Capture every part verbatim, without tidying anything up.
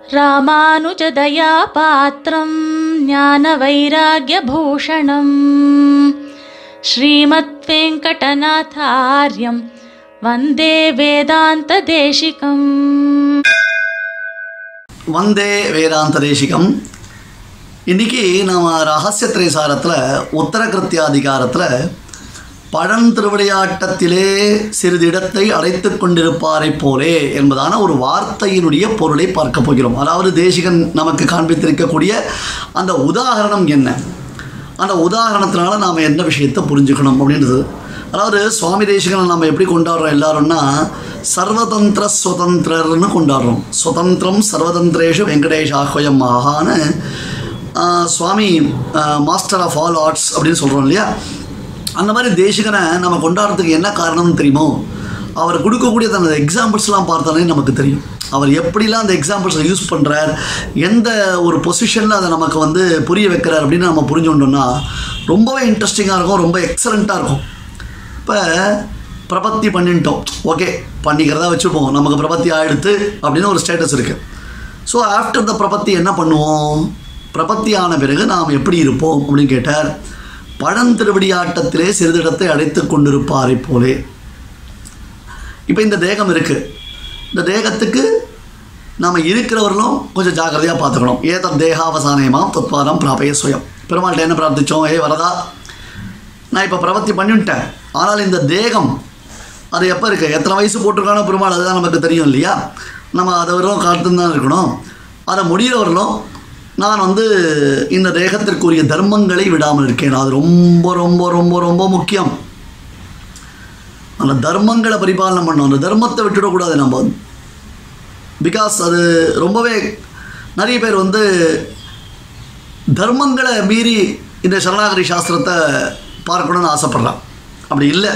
ராமானுஜதயா பாத்ரம் ஞான வைராக்ய பூஷணம் ஸ்ரீமத் வெங்கடநாதார்யம் வந்தே வேதாந்த தேசிகம். வந்தே வேதாந்த தேசிகம். இன்றைக்கி நம்ம ரகசிய திரைசாரத்தில் உத்தரகிருத்தியாதிகாரத்தில் பழந்திருவிளையாட்டத்திலே சிறிது இடத்தை அடைத்து கொண்டிருப்பாரை போலே என்பதான ஒரு வார்த்தையினுடைய பொருளை பார்க்க போகிறோம். அதாவது தேசிகன் நமக்கு காண்பித்திருக்கக்கூடிய அந்த உதாரணம் என்ன, அந்த உதாரணத்தினால நாம் என்ன விஷயத்தை புரிஞ்சுக்கணும் அப்படின்றது. அதாவது சுவாமி தேசிகனை நம்ம எப்படி கொண்டாடுறோம் எல்லாரும்னா, சர்வதந்திர சுதந்திரர்னு கொண்டாடுறோம். சுதந்திரம் சர்வதந்திரேஷு வெங்கடேஷாஹ்வயம் மகான்னு சுவாமி மாஸ்டர் ஆஃப் ஆல் ஆர்ட்ஸ் அப்படின்னு சொல்கிறோம் இல்லையா. அந்த மாதிரி தேசிகனை நம்ம கொண்டாடுறதுக்கு என்ன காரணம்னு தெரியுமோ, அவர் கொடுக்கக்கூடிய அந்த எக்ஸாம்பிள்ஸ்லாம் பார்த்தாலே நமக்கு தெரியும். அவர் எப்படிலாம் அந்த எக்ஸாம்பிள்ஸை யூஸ் பண்ணுறார், எந்த ஒரு பொசிஷனில் அதை நமக்கு வந்து புரிய வைக்கிறார் அப்படின்னு நம்ம புரிஞ்சுட்டோம்னா ரொம்பவே இன்ட்ரெஸ்டிங்காக இருக்கும், ரொம்ப எக்ஸலண்ட்டாக இருக்கும். இப்போ பிரபத்தி பண்ணிட்டோம், ஓகே பண்ணிக்கிறதா வச்சுப்போம், நமக்கு பிரபத்தி ஆகிடுத்து அப்படின்னு ஒரு ஸ்டேட்டஸ் இருக்குது. ஸோ ஆஃப்டர் த பிரபத்தி என்ன பண்ணுவோம், பிரபத்தி ஆன பிறகு நாம் எப்படி இருப்போம் அப்படின்னு கேட்டார். பழந்திருவிளையாட்டத்திலே சிறிதிடத்தை அடைத்து கொண்டிருப்பாரை போலே. இப்போ இந்த தேகம் இருக்குது, இந்த தேகத்துக்கு நாம் இருக்கிறவர்களும் கொஞ்சம் ஜாக்கிரதையாக பார்த்துக்கணும். ஏதத் தேகாவசானயமாம் தத்வாரம் பிராபய சுயம். பெருமாள்கிட்ட என்ன பிரார்த்தித்தோம், ஏ வரதா நான் இப்போ பிரபத்தி பண்ணிவிட்டேன், ஆனால் இந்த தேகம் அது எப்போ இருக்குது, எத்தனை வயசு போட்டிருக்கானோ பெருமாள் அதுதான் நமக்கு தெரியும் இல்லையா. நம்ம அதை வரலும் காத்துன்னு இருக்கணும். அதை முடிகிறவர்களும் நான் வந்து இந்த தேகத்திற்குரிய தர்மங்களை விடாமல் இருக்கேன். அது ரொம்ப ரொம்ப ரொம்ப ரொம்ப முக்கியம். அந்த தர்மங்களை பரிபாலனை பண்ணணும், அந்த தர்மத்தை விட்டுவிடக்கூடாது நம்ம. பிகாஸ் அது ரொம்பவே நிறைய பேர் வந்து தர்மங்களை மீறி இந்த சரணாகதி சாஸ்திரத்தை பார்க்கணுன்னு ஆசைப்படுறான். அப்படி இல்லை.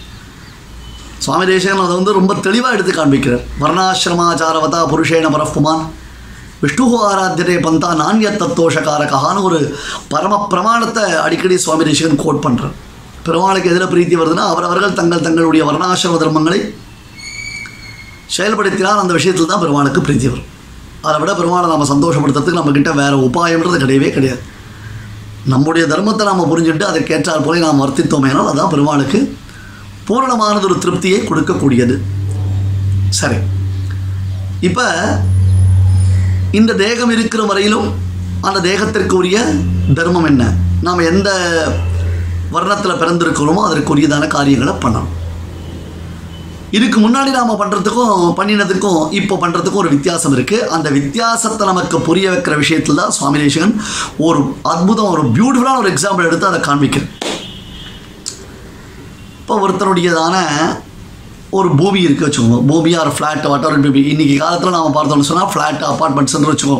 சுவாமி தேசிகன் அதை வந்து ரொம்ப தெளிவாக எடுத்து காண்பிக்கிறார். வர்ணாசிரமாச்சாரவதா புருஷேன பரப்புமான் விஷ்ணு ஆராத்தியத்தை பந்தா நான்ய தத்தோஷகாரகான்னு ஒரு பரம பிரமாணத்தை அடிக்கடி சுவாமி தேசிகன் கோட் பண்ணுறார். பெருமாளுக்கு எதில் பிரீத்தி வருதுன்னா, அவரவர்கள் தங்கள் தங்களுடைய வர்ணாசிரம தர்மங்களை செயல்படுத்தினால் அந்த விஷயத்தில் தான் பெருமாளுக்கு பிரீத்தி வரும். அதை விட பெருமாளை நம்ம சந்தோஷப்படுத்துறதுக்கு நம்மக்கிட்ட வேறு உபாயம்ன்றது கிடையவே கிடையாது. நம்முடைய தர்மத்தை நாம் புரிஞ்சுட்டு அதற்கேற்றார் போல நாம் வர்த்தித்தோமேனால் அதுதான் பெருமாளுக்கு பூரணமானது ஒரு திருப்தியை கொடுக்கக்கூடியது. சரி, இப்போ இந்த தேகம் இருக்கிற வரையிலும் அந்த தேகத்திற்கு உரிய தர்மம் என்ன, நாம் எந்த வர்ணத்தில் பிறந்திருக்கிறோமோ அதற்குரியதான காரியங்களை பண்ணணும். இதுக்கு முன்னாடி நாம் பண்ணுறதுக்கும் பண்ணினதுக்கும் இப்போ பண்ணுறதுக்கும் ஒரு வித்தியாசம் இருக்குது. அந்த வித்தியாசத்தை நமக்கு புரிய வைக்கிற விஷயத்தில் தான் சுவாமி தேசிகன் ஒரு அற்புதம், ஒரு பியூட்டிஃபுல்லான ஒரு எக்ஸாம்பிள் எடுத்து அதை காண்பிக்கிறேன். இப்போ ஒருத்தருடையதான ஒரு பூமி இருக்குது வச்சுக்கோங்க, பூமியாக ஒரு ஃப்ளாட் வாட்டர் பேபி. இன்றைக்கி காலத்தில் நாம் பார்த்தோம்னு சொன்னால் ஃப்ளாட் அப்பார்ட்மெண்ட்ஸ்ன்னு வச்சுக்கோம்.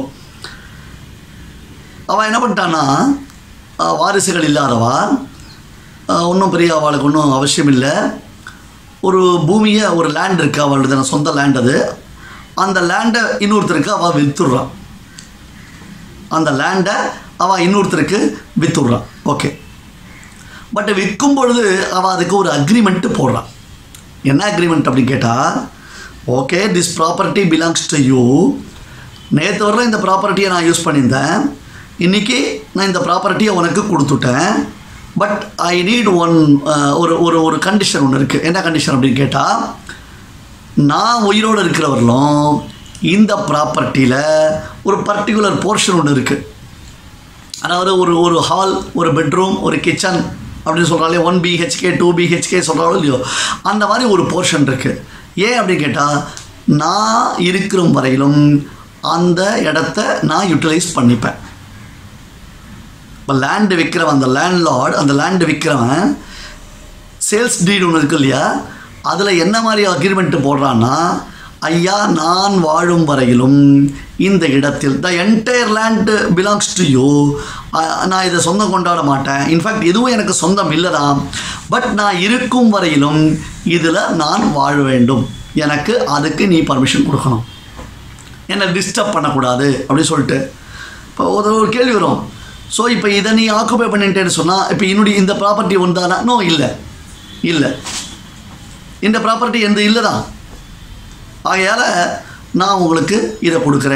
அவள் என்ன பண்ணிட்டான்னா, வாரிசுகள் இல்லாதவா, ஒன்றும் பெரிய அவளுக்கு ஒன்றும் அவசியம் இல்லை, ஒரு பூமியை ஒரு லேண்ட் இருக்குது அவளுடைய சொந்த லேண்ட், அது அந்த லேண்டை இன்னொருத்தருக்கு அவள் விற்றுடுறான். அந்த லேண்டை அவள் இன்னொருத்தருக்கு விற்றுடுறான். ஓகே, பட் விற்கும் பொழுது அவள் அதுக்கு ஒரு அக்ரிமெண்ட்டு போடுறான். என்ன அக்ரிமெண்ட் அப்படின்னு கேட்டால், okay this property belongs to you, நேற்று வரல இந்த ப்ராப்பர்ட்டியை நான் யூஸ் பண்ணியிருந்தேன், இன்றைக்கி நான் இந்த ப்ராப்பர்ட்டியை உனக்கு கொடுத்துட்டேன், பட் ஐ நீட் ஒன் ஒரு ஒரு ஒரு கண்டிஷன் ஒன்று இருக்குது. என்ன கண்டிஷன் அப்படின்னு கேட்டால், நான் உயிரோடு இருக்கிறவர்களும் இந்த ப்ராப்பர்ட்டியில் ஒரு பர்டிகுலர் போர்ஷன் ஒன்று இருக்குது. அதாவது ஒரு ஒரு ஹால், ஒரு பெட்ரூம், ஒரு கிச்சன் அப்படின்னு சொல்கிறாலே, ஒன் பிஹெச்கே டூ பிஹெச்கே சொல்கிறாலும் இல்லையோ, அந்த மாதிரி ஒரு போர்ஷன் இருக்குது. ஏன் அப்படின்னு கேட்டால், நான் இருக்கிற வரையிலும் அந்த இடத்த நான் யூட்டிலைஸ் பண்ணிப்பேன். இப்போ லேண்டு விற்கிறவன், அந்த லேண்ட்லார்ட், அந்த லேண்டு விற்கிறவன் சேல்ஸ் டீட் ஒன்று இருக்கு இல்லையா, அதில் என்ன மாதிரி அக்ரிமெண்ட்டு போடுறான்னா, ஐயா நான் வாழும் வரையிலும் இந்த இடத்தில் the entire land belongs to you, நான் இதை சொந்தம் கொண்டாட மாட்டேன், இன்ஃபேக்ட் இதுவும் எனக்கு சொந்தம் இல்லை தான், பட் நான் இருக்கும் வரையிலும் இதில் நான் வாழ வேண்டும், எனக்கு அதுக்கு நீ பர்மிஷன் கொடுக்கணும், என்னை டிஸ்டர்ப் பண்ணக்கூடாது அப்படின்னு சொல்லிட்டு. இப்போ ஒரு ஒரு கேள்வி வரும், ஸோ இப்போ இதை நீ ஆக்குபை பண்ணிட்டேன்னு சொன்னால் இப்போ என்னுடைய இந்த ப்ராப்பர்ட்டி ஒன்று தானே? நோ, இல்லை இல்லை, இந்த ப்ராப்பர்ட்டி எந்த இல்லை தான். ஆகையால் நான் உங்களுக்கு இதை கொடுக்குறேன்,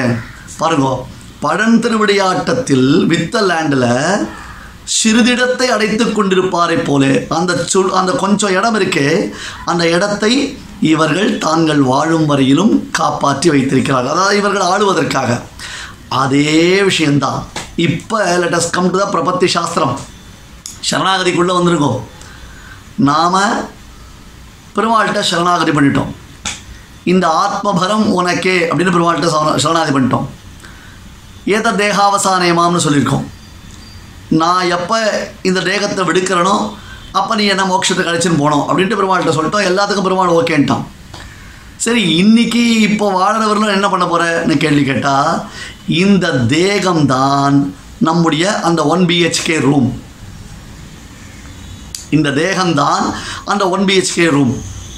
பாருங்க, பழம் திருவிளையாட்டத்தில் வித்த லேண்டில் சிறிதிடத்தை அடைத்து கொண்டிருப்பாரை போல அந்த சொல் அந்த கொஞ்சம் இடம் இருக்கே, அந்த இடத்தை இவர்கள் தாங்கள் வாழும் வரையிலும் காப்பாற்றி வைத்திருக்கிறார்கள். அதாவது இவர்கள் ஆளுவதற்காக. அதே விஷயந்தான் இப்போ let us come to the பிரபத்தி சாஸ்திரம். சரணாகதிக்குள்ளே வந்திருக்கோம். நாம் பெருமாள்கிட்ட சரணாகதி பண்ணிட்டோம். இந்த ஆத்மபரம் உனக்கே அப்படின்னு பெருமாள்கிட்ட சரணாகதி பண்ணிட்டோம். ஏத தேகாவசானயமாம்னு சொல்லியிருக்கோம். நான் எப்போ இந்த தேகத்தை விடுக்கிறனோ அப்போ நீ என்ன மோட்சத்தை கழிச்சுன்னு போனோம் அப்படின்ட்டு பெருமாள்கிட்ட சொல்லிட்டோம். எல்லாத்துக்கும் பெருமாள் ஓகேன்ட்டான். சரி, இன்னைக்கு இப்போ வாழறவர்களும் என்ன பண்ண போகிறேன்னு கேள்வி கேட்டால், இந்த தேகம்தான் நம்முடைய அந்த ஒன் பிஹெச்கே ரூம். இந்த தேகம்தான் அந்த ஒன் பிஹெச்கே ரூம்.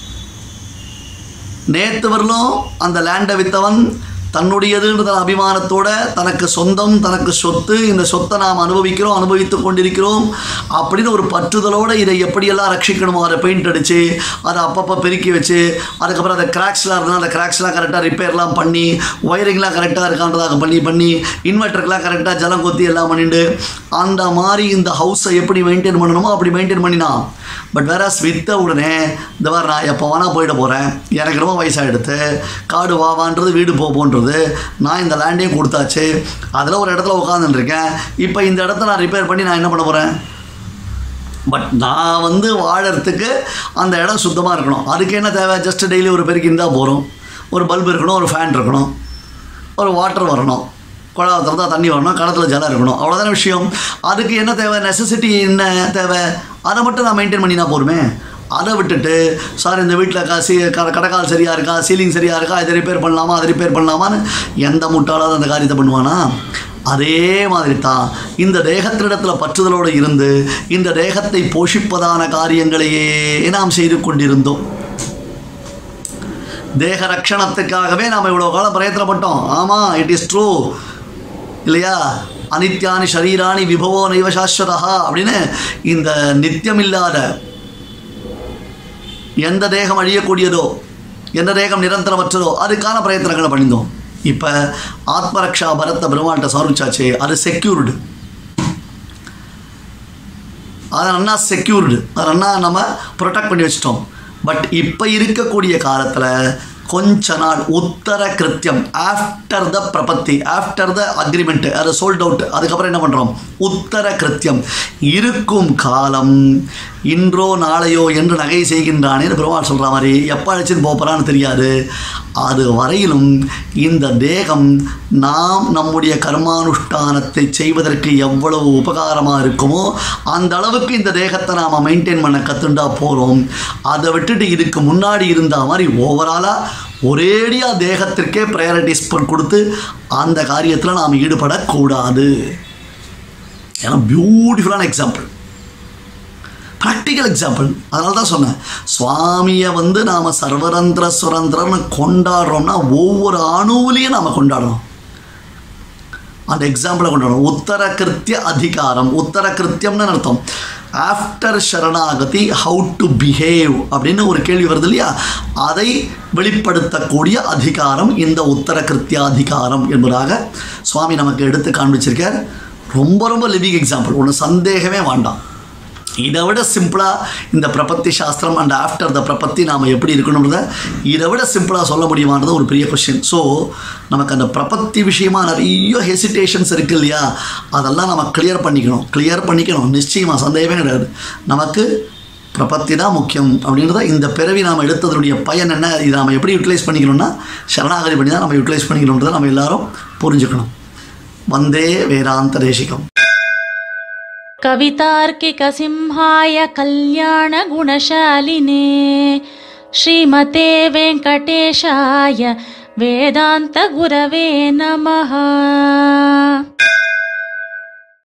நேற்று வரலும் அந்த லேண்டை வித்தவன் தன்னுடையதுன்ற அபிமானத்தோட தனக்கு சொந்தம், தனக்கு சொத்து, இந்த சொத்தை நாம் அனுபவிக்கிறோம், அனுபவித்து கொண்டிருக்கிறோம் அப்படின்னு ஒரு பற்றுதலோடு இதை எப்படியெல்லாம் ரட்சிக்கணுமோ அதை பெயிண்ட் அடித்து அதை அப்பப்போ பெருக்கி வச்சு, அதுக்கப்புறம் அந்த கிராக்ஸ்லாம் இருந்தால் அந்த கிராக்ஸ்லாம் கரெக்டாக ரிப்பேர்லாம் பண்ணி, ஒயரிங்லாம் கரெக்டாக இருக்கான்றதாக பண்ணி பண்ணி இன்வெர்ட்டருக்கெலாம் கரெக்டாக ஜலம் கொத்தி எல்லாம் பண்ணிட்டு அந்த மாதிரி இந்த ஹவுஸை எப்படி மெயின்டைன் பண்ணணுமோ அப்படி மெயின்டைன் பண்ணினான். பட் வேற வித்த உடனே இந்த மாதிரி நான் எப்போ வேணால் போயிட போகிறேன், எனக்கு ரொம்ப வயசாகிடுது, காடு வாவான்றது வீடு போன்றது, நான் இந்த லேண்டையும் கொடுத்தாச்சு, அதில் ஒரு இடத்துல உட்காந்துருக்கேன், இப்போ இந்த இடத்த நான் ரிப்பேர் பண்ணி நான் என்ன பண்ண போகிறேன்? பட் நான் வந்து வாழறதுக்கு அந்த இடம் சுத்தமாக இருக்கணும். அதுக்கு என்ன தேவை? ஜஸ்ட் டெய்லி ஒரு பெருக்கி இருந்தால் போகிறோம். ஒரு பல்பு இருக்கணும், ஒரு ஃபேன் இருக்கணும், ஒரு வாட்டர் வரணும், குழாய் திறந்தா தண்ணி வரணும், கடத்தில் ஜலம் இருக்கணும், அவ்வளோதான விஷயம். அதுக்கு என்ன தேவை? நெசசிட்டி என்ன தேவை? அதை மட்டும் நான் மெயின்டைன் பண்ணினா போருமே. அதை விட்டுட்டு சார் இந்த வீட்டில் கா சி கடைக்கால் சரியாக இருக்கா, சீலிங் சரியாக இருக்கா, இதை ரிப்பேர் பண்ணலாமா, அதை ரிப்பேர் பண்ணலாமான்னு எந்த முட்டாளாவது அந்த காரியத்தை பண்ணுவானா? அதே மாதிரி தான் இந்த தேகத்தினிடத்தில் பற்றுதலோடு இருந்து இந்த தேகத்தை போஷிப்பதான காரியங்களையே நாம் செய்து கொண்டிருந்தோம். தேக ரட்சணத்துக்காகவே நாம் இவ்வளோ காலம் பிரயத்தனப்பட்டோம். ஆமாம், இட் இஸ் ட்ரூ இல்லையா? அனித்யானி ஷரீராணி விபவோ நைவ சாஸ்வதா அப்படின்னு இந்த நித்தியமில்லாத எந்த தேகம் அழியக்கூடியதோ, எந்த தேகம் நிரந்தரமற்றதோ அதுக்கான பிரயத்தனங்களை பண்ணியிருந்தோம். இப்போ ஆத்மரக்ஷா பரத்தை பெருமாள்கிட்ட சமர்ப்பிச்சாச்சு. அது செக்யூர்டு, அதை நல்லா செக்யூர்டு, அதை நல்லா நம்ம ப்ரொடெக்ட் பண்ணி வச்சிட்டோம். பட் இப்போ இருக்கக்கூடிய காலத்தில் கொஞ்ச நாள் உத்தர கிருத்தியம், ஆஃப்டர் த பிரபத்தி, ஆஃப்டர் த அக்ரிமெண்ட், அதை சோல்ட் அவுட், அதுக்கப்புறம் என்ன பண்ணுறோம்? உத்தர கிருத்தியம் இருக்கும் காலம் இன்றோ நாளையோ என்று நகை செய்கின்றானே பெருமாள் சொல்கிற மாதிரி எப்போ அழைச்சின்னு போகிறான்னு தெரியாது. அது வரையிலும் இந்த தேகம் நாம் நம்முடைய கர்மானுஷ்டானத்தை செய்வதற்கு எவ்வளவு உபகாரமாக இருக்குமோ அந்த அளவுக்கு இந்த தேகத்தை நாம் மெயின்டைன் பண்ண கற்றுண்டா போகிறோம். அதை விட்டுட்டு இதுக்கு முன்னாடி இருந்த மாதிரி ஓவராலாக ஒரேடியாக தேகத்திற்கே ப்ரையாரிட்டிஸ் கொடுத்து அந்த காரியத்தில் நாம் ஈடுபடக்கூடாது. ஏன்னா பியூட்டிஃபுல்லான எக்ஸாம்பிள், ப்ராக்டிக்கல் எக்ஸாம்பிள். அதனால தான் சொன்னேன், சுவாமியை வந்து நாம் சர்வரந்திர சுரந்திரன்னு கொண்டாடுறோம்னா ஒவ்வொரு அணுவிலையும் நாம் கொண்டாடுறோம். அந்த எக்ஸாம்பிளை கொண்டாடுறோம். உத்தர கிருத்திய அதிகாரம், உத்தர கிருத்தியம்னு அர்த்தம். ஆஃப்டர் சரணாகதி ஹவு டு பிஹேவ் அப்படின்னு ஒரு கேள்வி வருது இல்லையா? அதை வெளிப்படுத்தக்கூடிய அதிகாரம் இந்த உத்தர கிருத்தியாதிகாரம் என்பதாக சுவாமி நமக்கு எடுத்து காண்பிச்சிருக்கார். ரொம்ப ரொம்ப லிவிங் எக்ஸாம்பிள், ஒன்றும் சந்தேகமே வேண்டாம். இதை விட சிம்பிளாக இந்த பிரபத்தி சாஸ்திரம் அண்ட் ஆஃப்டர் த பிரபத்தி நாம் எப்படி இருக்கணுன்றத இதை விட சிம்பிளாக சொல்ல முடியுமான்றது ஒரு பெரிய கொஸ்டின். ஸோ நமக்கு அந்த பிரபத்தி விஷயமாக நிறைய ஹெசிடேஷன்ஸ் இருக்குது இல்லையா? அதெல்லாம் நம்ம கிளியர் பண்ணிக்கணும் கிளியர் பண்ணிக்கணும் நிச்சயமாக, சந்தேகமே கிடையாது. நமக்கு பிரபத்தி தான் முக்கியம் அப்படின்றத இந்த பிறவி நாம் எடுத்ததனுடைய பயன் என்ன, இதை நம்ம எப்படி யூட்டிலைஸ் பண்ணிக்கணும்னா சரணாகதி பண்ணி தான் நம்ம யூட்டிலைஸ் பண்ணிக்கணுன்றதை நம்ம எல்லாரும் புரிஞ்சுக்கணும். வந்தே வேதாந்த தேசிகம். कवितार्किक सिंहाय कल्याण गुणशालिने श्रीमते वेंकटेशाय वेदांत गुरवे नमः.